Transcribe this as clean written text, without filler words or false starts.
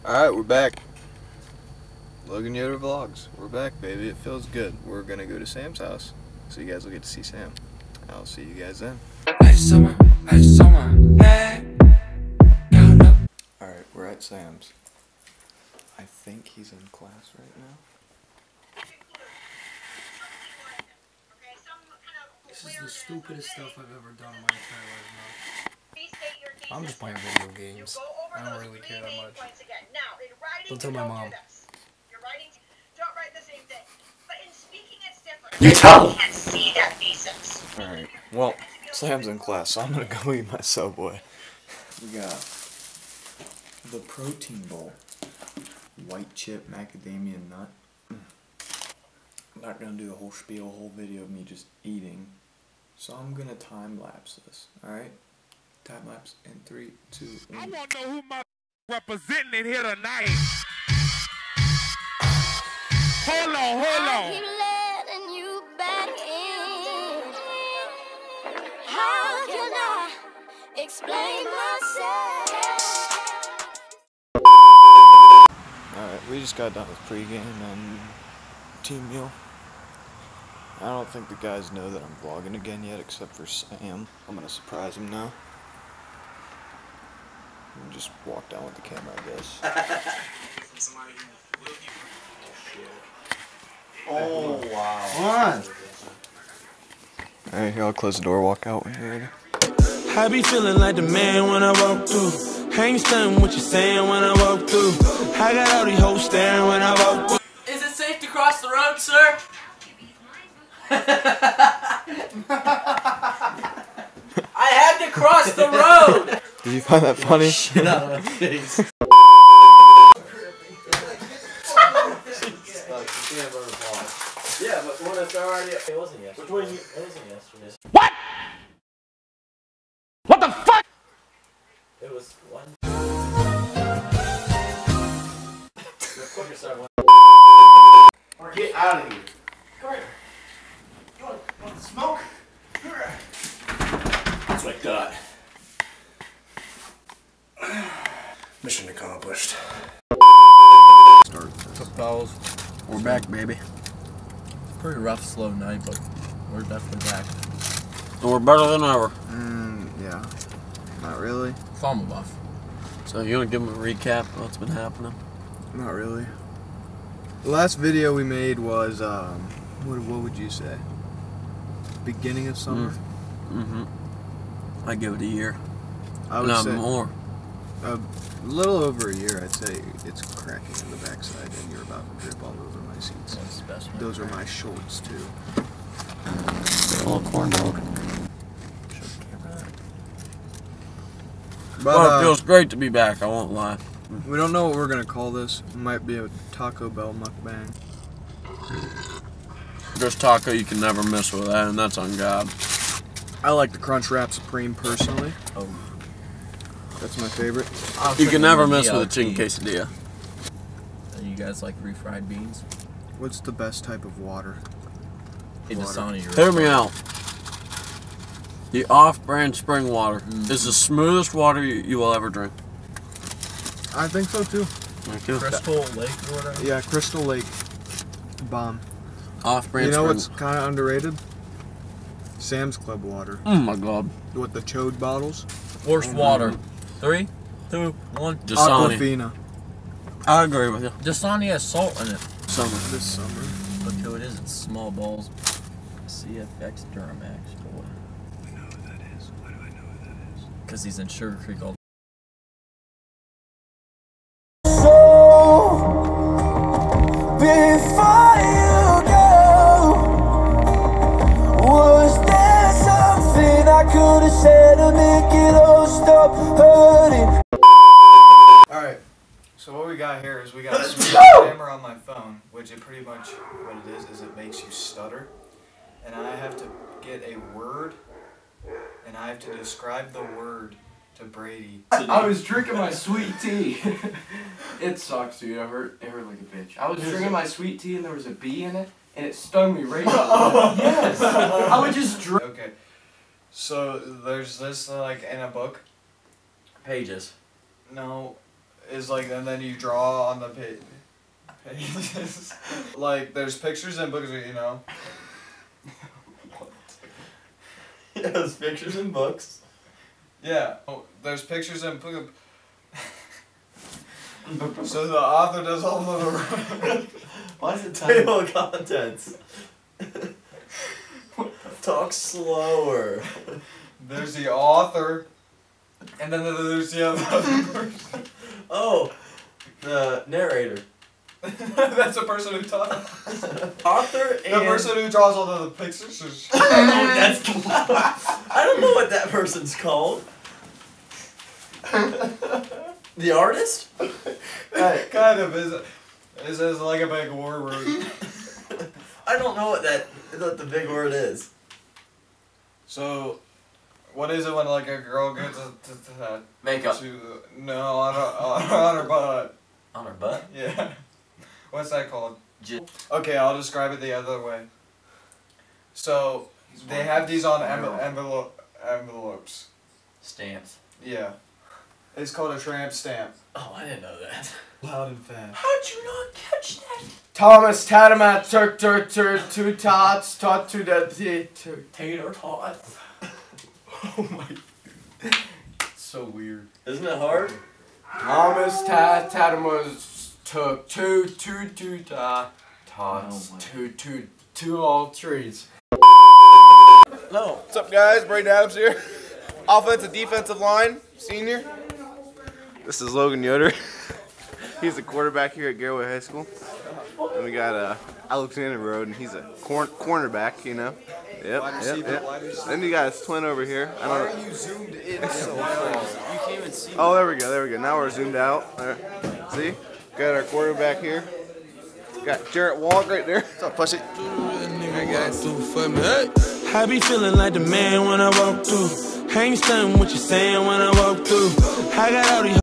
Alright, we're back. Logan Yoder Vlogs. We're back, baby. It feels good. We're gonna go to Sam's house, so you guys will get to see Sam. I'll see you guys then. Alright, we're at Sam's. I think he's in class right now. This is the stupidest stuff I've ever done in my entire life now. I'm just playing video games. I don't really care that much. Don't tell my mom. You tell him! Alright, well, Sam's in class, so I'm gonna go eat my Subway. We got the protein bowl. White chip macadamia nut. I'm not gonna do a whole spiel, a whole video of me just eating. So I'm gonna time lapse this, alright? Time lapse in 3, 2, 1. I wanna know who my representing it here tonight. Hold on, hold on. Keep letting you back in. How can I explain myself? Alright, we just got done with pregame and team meal. I don't think the guys know that I'm vlogging again yet, except for Sam. I'm gonna surprise him now. And just walk down with the camera, I guess. Oh, wow. Alright, here, I'll close the door, walk out when you're ready. I be feeling like the man when I walk through. I ain't stunning what you're saying when I walk through. I got all these hoes staring when I walk through. Is it safe to cross the road, sir? I had to cross the road! Did you find that funny? Shit out of my face. Yeah, but one that's already. It wasn't yesterday. Which one? It wasn't yesterday. What? What the fuck? It was one. Get out of here. Come here. You want to smoke? That's what I got. Mission accomplished. Start. What's up, fellas? We're back, baby. Pretty rough, slow night, but we're definitely back. So we're better than ever. Yeah. Not really. Fumble buff. So you want to give them a recap of what's been happening? Not really. The last video we made was, what would you say? Beginning of summer? Mm-hmm. I give it a year. I would Not say more. a little over a year. I'd say it's cracking in the backside and you're about to drip all over my seats. That's the best one. Those are my shorts too. Little corn dog. But Well, it feels great to be back, I won't lie. we don't know what we're gonna call this. It might be a Taco Bell mukbang. There's taco you can never miss with that, and that's on God. I like the Crunchwrap Supreme personally. Oh. That's my favorite. You can never miss with a chicken quesadilla. And you guys like refried beans? What's the best type of water? Hey, Dasani, you're Hear me out. The off-brand spring water is the smoothest water you will ever drink. I think so too. Thank you. Crystal Lake or whatever? Yeah, Crystal Lake. Bomb. Off-brand You know spring. what's kind of underrated? Sam's Club water. Oh my God. With the chode bottles. Worst water. 3, 2, 1. Dasani. Aquafina. I agree with you. Dasani has salt in it. Summer. This summer. Look who it is. It's small balls. CFX Duramax. Boy. I know who that is. Why do I know who that is? Because he's in Sugar Creek all Before you go, was there something I could have said to make it all stop hurting? Alright, so what we got here is we got a smart camera on my phone, which it pretty much, what it is it makes you stutter. And I have to get a word, and I have to describe the word to Brady. I was drinking my sweet tea. It sucks, dude. It hurt like a bitch. I was drinking my sweet tea and there was a bee in it, and it stung me right up. Yes. I would just drink. Okay, so there's this like in a book. Pages. No, is like, and then you draw on the pages. Like, there's pictures in books, you know. Yeah, there's pictures in books. Yeah. Oh, there's pictures in books. So the author does all of the. Why is it table of contents? Talk slower. There's the author, and then there's the other person. Oh, the narrator. That's the person who talks. Author and The person who draws all of the pictures. That's I don't know what that person's called. The artist? Kind of is like a big word. I don't know what the big word is. So, what is it when like a girl gets Makeup. No, on her butt. On her butt? Yeah. What's that called? Okay, I'll describe it the other way. So, they have these on envelopes. Stamps. Yeah. It's called a tramp stamp. Oh, I didn't know that. Loud and fast. How'd you not catch that? Thomas Tatamat two tots tot to the Tater tot. Oh my. It's so weird. Isn't it hard? Thomas Tatamas took tots two all trees. No. What's up, guys? Braden Adams here. Offensive, defensive line, senior. This is Logan Yoder. He's the quarterback here at Garraway High School. And we got Alexander Road, and he's a cornerback, you know. Yep. Then you got his twin over here. I don't know. Why are you zoomed in so far? You can't even see. Oh, there we go. Now we're zoomed out. There. See? Got our quarterback here. Got Jarrett Walk right there. What's up, pussy? I be feeling like the man when I walk through. Ain't stunned what you saying when I walk through. I got all these